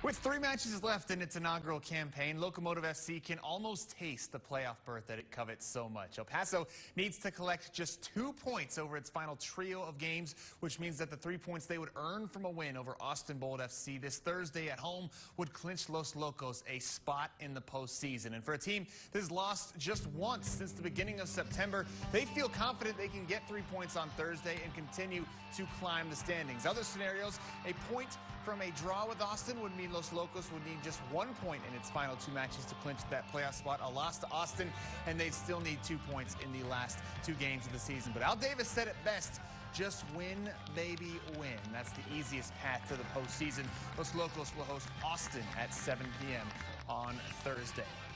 With 3 matches left in its inaugural campaign, Locomotive FC can almost taste the playoff berth that it covets so much. El Paso needs to collect just 2 points over its final trio of games, which means that the 3 points they would earn from a win over Austin Bold FC this Thursday at home would clinch Los Locos a spot in the postseason. And for a team that has lost just once since the beginning of September, they feel confident they can get 3 points on Thursday and continue to climb the standings. Other scenarios, a point from a draw with Austin would mean Los Locos would need just 1 point in its final 2 matches to clinch that playoff spot. A loss to Austin, and they'd still need 2 points in the last 2 games of the season. But Al Davis said it best, just win, baby, win. That's the easiest path to the postseason. Los Locos will host Austin at 7 p.m. on Thursday.